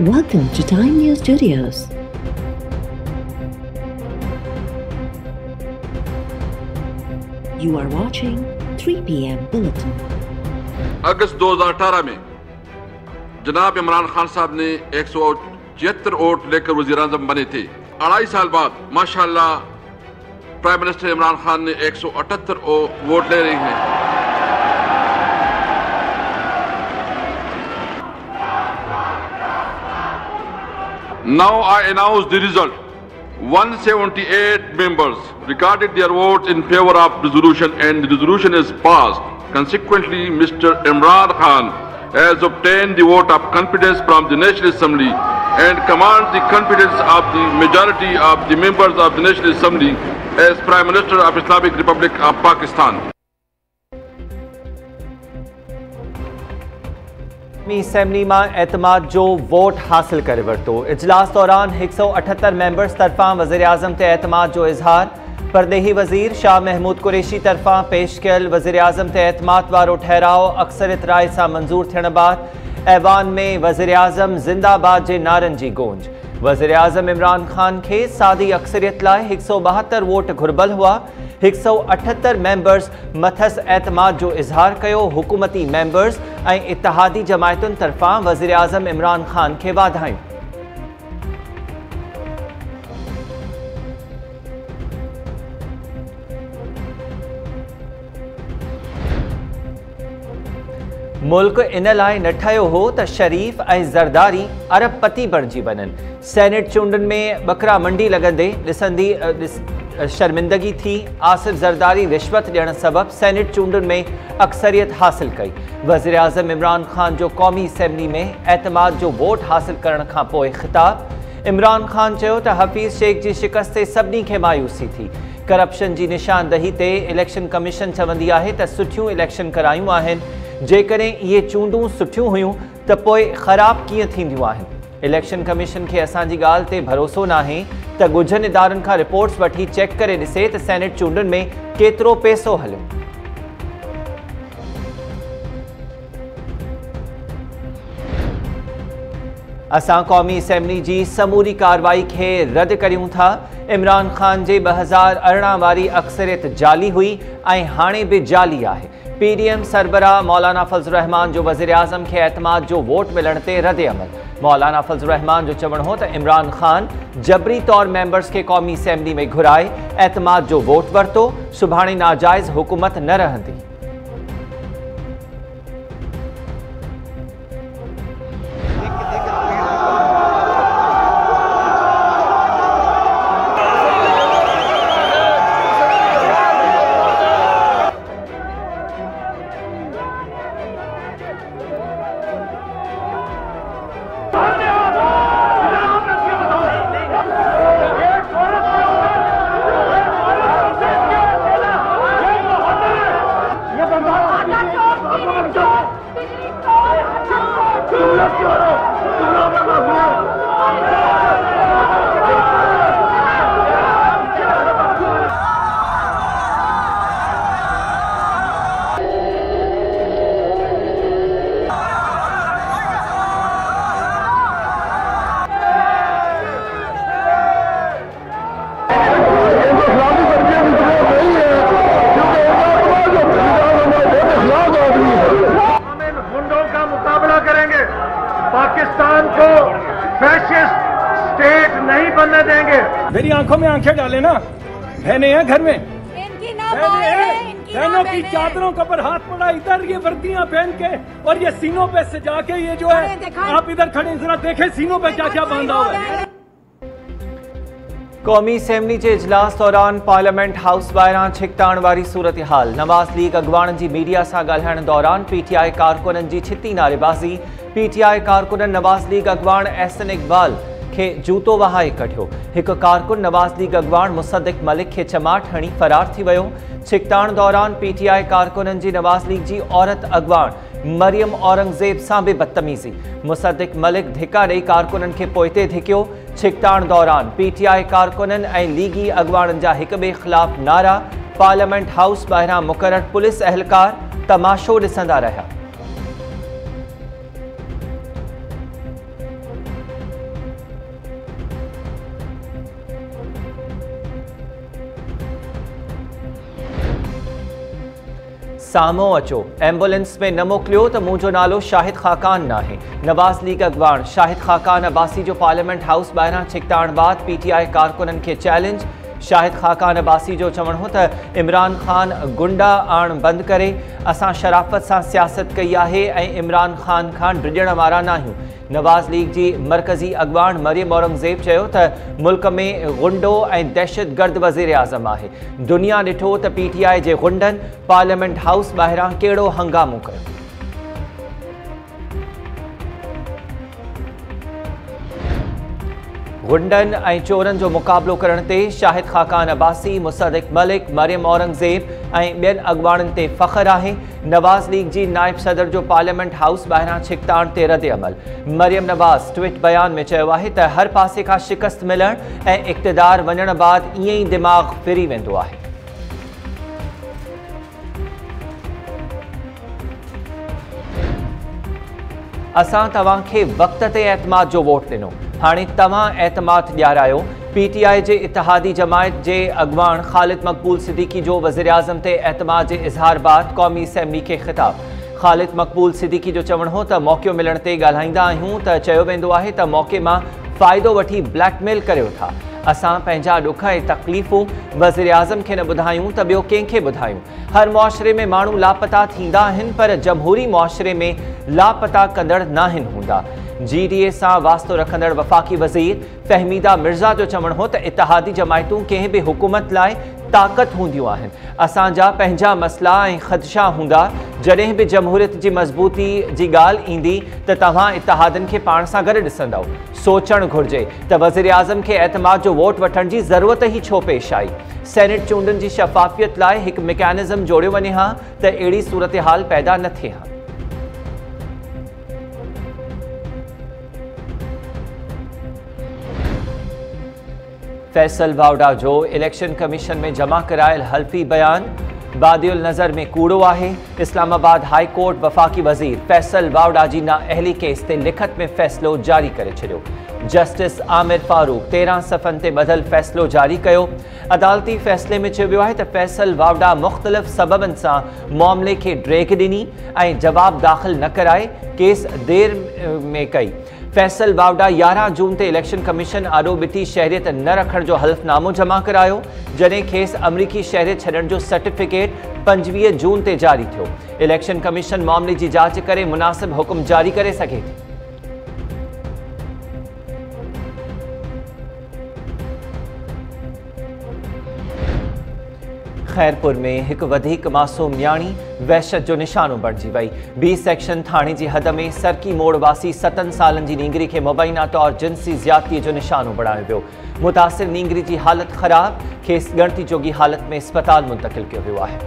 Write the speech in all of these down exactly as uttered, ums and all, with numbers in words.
Welcome to Time News Studios. You are watching three p m Bulletin. अगस्त दो हज़ार अठारह में जनाब इमरान खान साहब ने एक सौ छिहत्तर वोट लेकर वजीर आजम बने थे। अढ़ाई साल बाद माशाल्लाह प्राइम मिनिस्टर इमरान खान ने एक सौ अठहत्तर वोट ले रहे हैं। Now I announce the result. one hundred seventy-eight members recorded their votes in favor of resolution and the resolution is passed. Consequently, Mister Imran Khan has obtained the vote of confidence from the National Assembly and commands the confidence of the majority of the members of the National Assembly as Prime Minister of Islamic Republic of Pakistan. Assembly में एतमाद जो vote हासिल करे वरतो। इजलास दौरान एक सौ अठहत्तर मेंबर्स तरफा वज़ीर आज़म ते एतमाद जो इजहार। परदेही वज़ीर शाह महमूद कुरैशी तरफा पेश कयल वज़ीर आज़म ते एतमाद वारो ठहराव अक्सरियत राय सां मंजूर थियण बाद ऐवान में वज़ीर आज़म जिंदाबाद जे नारनि जी गूंज। वज़ीर आज़म इमरान खान के सादी अक्सरियत लाइ एक सौ बहत्तर वोट घुरबल हुआ। एक सौ अठहत्तर मेंबर्स मथस एतमाद जो इजहार कयो। हुकूमती मेंबर्स ऐं इत्तेहादी जमायतुनि तरफा वज़ीर आज़म इमरान खान के वाधायूं। मुल्क इन लाइ न ठहियो हो त शरीफ ऐं ज़रदारी अरबपति बणिजी वञनि। सेनेट चूंडनि में बकरा मंडी लॻंदे ॾिसंदी शर्मिंदगी थी। आसिफ ज़रदारी रिश्वत ॾियण सबब सेनेट चूंडनि में अक्सरियत हासिल कई। वज़ीर आज़म इमरान खान जो क़ौमी असेंबली में एतमाद जो वोट हासिल करण खां पोइ ख़िताब। इमरान खान चयो त हफ़ीज़ शेख जी शिकस्त ते सभिनी खे मायूसी थी। करप्शन जी निशानदही ते इलेक्शन कमीशन चवंदी आहे त सुठियूं इलेक्शन करायूं आहिनि। जेकॾहिं इहे चूंडूं सुठियूं हुयूं त पोइ ख़राब कीअं थींदियूं आहिनि। इलेक्शन कमीशन खे असांजी ॻाल्हि ते भरोसो नाहे त ॻुझनि इदारनि खां रिपोर्ट्स वठी चेक करे ॾिसे त सेनेट चूंडनि में केतिरो पैसो हलियो। असां क़ौमी असेंबली जी समूरी कार्रवाई खे रद्द करियूं था। इमरान खान जे ॿ हज़ार अरिड़हं वारी अक्सरियत जाली हुई ऐं हाणे बि जाली आहे। पी डी एम सरबराह मौलाना फज़लुर रहमान जो वज़ीर आज़म के एतमाद जो वोट मिलण ते रद्द अमल। मौलाना फज़लुर रहमान जो चवण हो त इमरान खान जबरी तौर मेंबर्स के क़ौमी असेंबली में घुराए एतमाद जो वोट वरतो। सुभाणे नाजायज़ हुकूमत न रहंदी। पाकिस्तान को फैशिस्ट स्टेट नहीं बनने देंगे। मेरी आंखों में आंखें डाले ना, बहने हैं घर में, इनकी ना इनकी बहनों की चादरों के ऊपर हाथ पड़ा, इधर ये वर्दियां पहन के और ये सीनों पे सजा के, ये जो है आप इधर खड़े जरा देखें सीनों पे क्या क्या बांधा हुआ है। क़ौमी असेंबली के इजलास दौरान पार्लियामेंट हाउस ॿाहिरां छिकताण वारी सूरत हाल। नवाज़ लीग अॻवाणनि जी मीडिया सां ॻाल्हाइण दौरान पी टी आई कारकुननि जी छिती नारेबाज़ी। पी टी आई कारकुननि नवाज़ लीग अॻवान एहसन इक़बाल के जूतो वहाए कढियो। एक कारकुन नवाज़ लीग अॻवान मुसद्दिक़ मलिक के चमाट हणी फरार थी वियो। छिकताण दौरान पी टी आई कारकुननि जी नवाज़ लीग जी औरत अॻवान मरियम औरंगज़ेब सां बि बदतमीज़ी। मुसद्दिक़ मलिक धिका ॾेई कारकुननि खे पोइते धिकियो। छिकताण दौरान पी टी आई कारकुननि ऐं लीगी अॻवाननि जा हिक ॿिए ख़िलाफ़ नारा। पार्लियामेंट हाउस ॿाहिरां मुक़रर पुलिस अहलकार तमाशो ॾिसंदा रहिया। सामो अचो, एम्बुलेंस में न मोकिलियो त मुंहिंजो नालो शाहिद खाकान न आहे। नवाज़ लीग अॻवान शाहिद खाकान अब्बासी जो पार्लियामेंट हाउस ॿाहिरां छिकताइण बाद पीटीआई कारकुननि खे चैलेंज। शाहिद खाकान अब्बासी जो चवणु हो त इमरान खान गुंडा आण बंदि करे, असां शराफ़त सां सियासत कई आहे ऐं इमरान खान खां डिॼण वारा न आहियूं। नवाज़ लीग जी मरकज़ी अॻवान मरियम औरंगज़ेब चयो त मुल्क में गुंडो ऐं दहशतगर्द वज़ीर आज़म आहे। दुनिया ॾिठो त पीटीआई जे गुंडनि पार्लियामेंट हाउस ॿाहिरां कहिड़ो हंगामो कयो। गुंडन ऐं चोरनि जो मुक़ाबिलो करण ते शाहिद खाकान अब्बासी, मुसद्दिक़ मलिक, मरियम औरंगज़ेब ऐं ॿियनि अॻवाननि ते फ़ख्रु आहे। नवाज़ लीग जी नाइब सदर जो पार्लियामेंट हाउस ॿाहिरां छिकताइण ते रद्द अमल। मरियम नवाज़ ट्वीट बयान में चयो आहे त हर पासे खां शिकस्त मिलण ऐं इक़्तिदार वञण बाद ईअं ई दिमाग़ फिरी वेंदो आहे। असां तव्हांखे वक़्त ते एतमाद जो वोट ॾिनो, हाणे तव्हां एतमाद ॾियारायो। पीटीआई जे इतिहादी जमायत जे अॻवान ख़ालिद मक़बूल सिद्दीकी जो वज़ीर आज़म ते एतमाद जे इज़हार बाद क़ौमी असैम्बली खे ख़िताब। ख़ालिद मक़बूल सिद्दीकी जो चवणु हो त मौक़ो मिलण ते ॻाल्हाईंदा आहियूं त चयो वेंदो आहे त मौक़े मां फ़ाइदो वठी ब्लैकमेल करियो था। असां पंहिंजा ॾुख ऐं तकलीफ़ूं वज़ीर आज़म खे न ॿुधायूं त ॿियो कंहिंखे ॿुधायूं। हर मुआशिरे में माण्हू लापता थींदा आहिनि, पर जमहूरी मुआशिरे में लापता कंदड़ नाहिनि हूंदा। जी डी ए सां वास्तो रखंदड़ वफ़ाक़ी वज़ीर फहमीदा मिर्ज़ा जो चवणु हो त इतिहादी जमायतूं कंहिं बि हुकूमत लाइ ताक़त हूंदियूं आहिनि। असांजा पंहिंजा मसइला ऐं ख़दशा हूंदा। जॾहिं बि जमहूरियत जी मज़बूती जी ॻाल्हि ईंदी त तव्हां इतिहादनि खे पाण सां गॾु ॾिसंदव। सोचणु घुरिजे त वज़ीर आज़म खे एतमाद जो वोट वठण जी ज़रूरत ई छो पेश आई। सेनेट चूंडनि जी शफ़ाफ़ियत लाइ हिकु मैकेनिज़म जोड़ियो वञे हा त अहिड़ी सूरत हाल पैदा न थिए हा। फैसल वावड़ा जो इलेक्शन कमीशन में जमा करायल हल्फी बयान बादियुल नज़र में कूड़ो आहे। इस्लामाबाद हाई कोर्ट वफ़ाक़ी वज़ीर फैसल वावड़ा जी नाअहली केस ते लिखत में फ़ैसिलो जारी करे छॾियो। जस्टिस आमिर फारूक तेरहं सफ़नि ते ॿधल फ़ैसिलो जारी कयो। अदालती फ़ैसिले में चयो वियो आहे त फैसल वावड़ा मुख़्तलिफ़ सबबनि सां मामले खे ड्रेग ॾिनी ऐं जवाबु दाख़िल न कराए केस देर में कई। फैसल वावड़ा यारहं जून ते इलेक्शन कमीशन आॾो ॿिटी शहरियत न रखण जो हल्फ़नामो जमा करायो, जॾहिं खेसि अमरीकी शहरियत छॾण जो सर्टिफिकेट पंजवीह जून ते जारी थियो। इलेक्शन कमीशन मामले जी जांच करे मुनासिब हुकुम जारी करे सघे थी। खैरपुर में हिकु वधीक मासूम न्याणी वहशत जो निशानो बणिजी वई। बी सेक्शन थाणे जी हद में सरकी मोड़ वासी सतनि सालनि जी नींगरी खे मुबैना तौर जिन्सी ज़्यादतीअ जो निशानो बणायो वियो। मुतासिर नींगरी जी हालत ख़राब, खेसि ॻणती जोगी हालत में अस्पताल मुंतक़िल कयो वियो आहे।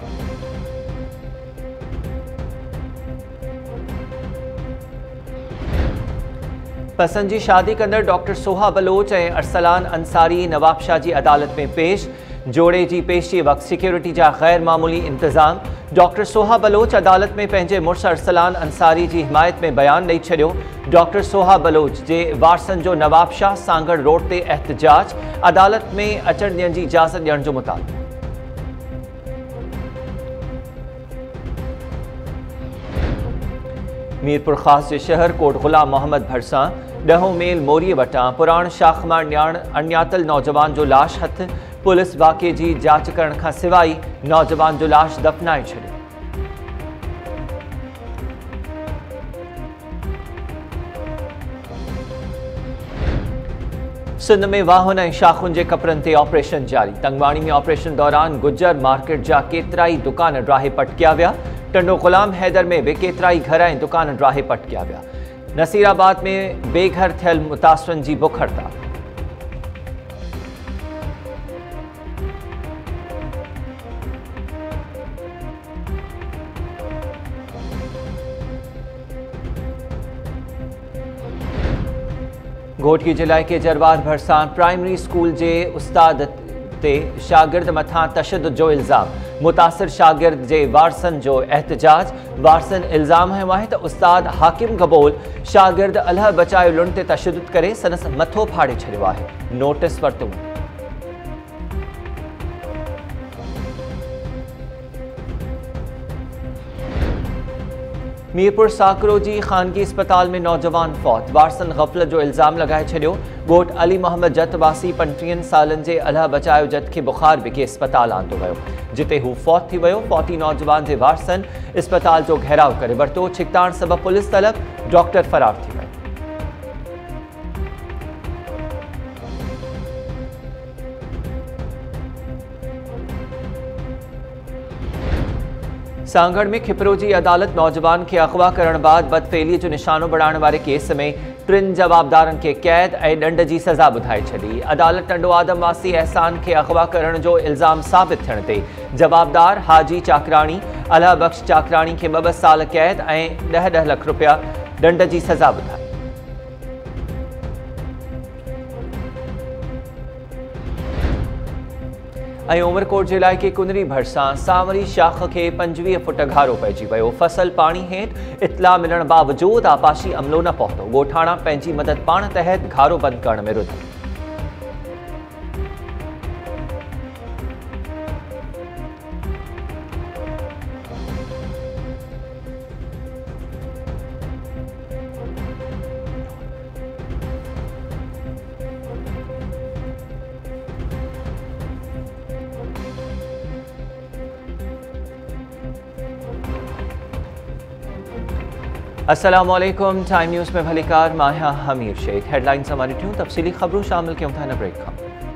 पसंद जी शादी कंदड़ डॉक्टर सोहा बलोच ऐं अरसलान अंसारी नवाबशाह जी अदालत में पेश। जोड़े जी पेशी वक़्तु सिक्योरिटी जा गैर मामूली इंतज़ाम। डॉक्टर सोहा बलोच अदालत में पंहिंजे मुड़ुस अरसलान अंसारी जी हिमायत में बयान ॾेई छॾियो। डॉक्टर सोहा बलोच जे वारसनि जो नवाबशाह सांगड़ रोड ते एहतजाज। अदालत में अचण ॾियण जी इजाज़त ॾियण जो मुतालबो। मीरपुर ख़ास जे शहर कोट ग़ुलाम मोहम्मद भरसां ॾहों मेल मोरीअ वटां पुराण शाखमार न्याण अणॼातल नौजवान जो लाश हथ। पुलिस वाक़े जी जांच करण खां सवाइ नौजवान जो लाश दफ़नाए छॾियो। सिंध में वाहन ऐं शाखुनि जे कपिड़नि ते ऑपरेशन जारी। तंगवाणी में ऑपरेशन दौरान गुजर मार्केट जा केतिराई दुकान ड्राहे पटकिया विया। टंडो ग़ुलाम हैदर में बि केतिराई घर ऐं दुकान ड्राहे पटकिया विया। नसीराबाद में बेघर थियल मुतासिरनि जी बुख हड़ताल। घोटकी जिले के जरवार भरसां प्राइमरी स्कूल के उस्ताद ते शागिर्द मथा तशद्दुद जो इल्ज़ाम। मुतासिर शागिर्द के वारसन जो एहतजाज। वारसन इल्ज़ाम हयो आहे त उस्ताद हाकिम गबोल शागिर्द अल्लाह बचायो लुण ते तशद्दुद करे संदसि मथो फाड़े छॾियो आहे। नोटिस वरितो। मीरपुर साकरोजी खानगी अस्पताल में नौजवान फौत वारसन गफलत जो इल्ज़ाम लगाए छॾियो। ॻोठ अली मोहम्मद जत वासी पंटीहनि सालनि जे अलाह बचायो जत खे बुखार बिके अस्पताल आंदो वियो, जिते हू फौत थी वियो। फौती नौजवान जे वारसनि अस्पताल जो घेराव करे वरितो। छिकताण सबबि पुलिस तलब, डॉक्टर फरार थी वियो। सांगड़ में खिपरो जी अदालत नौजवान के अगवा करण बाद बदफेली जो निशानो बढ़ाने वाले केस में टिन जवाबदारन के कैद ए दंड की सज़ा बुधाई छड़ी। अदालत टंडो आदम वासी एहसान के अगवा करण जो इल्ज़ाम साबित थियण ते जवाबदार हाजी चाकराणी अला बख्श चाकराणी के ॿ ॿ साल कैद ए ॾह ॾह लख रुपया दंड की सज़ा बुधाई। उमरकोट जे इलाइक़े कुनरी भरिसां सांवरी शाख के पंजवीह फुट घारो पइजी वियो। फसल पानी हेठि इतला मिलण बावजूद आपाशी अमलो न पहुतो। ॻोठाणा पंहिंजी मदद पाण तहत घारो बंदि करण में रुधो। अस्सलामुअलैकुम, टाइम न्यूज़ में भलीकार माहिया हमीर शेख। हेडलाइंस हमारी ट्यून तफसीली खबरों शामिल क्यों था न ब्रेक का।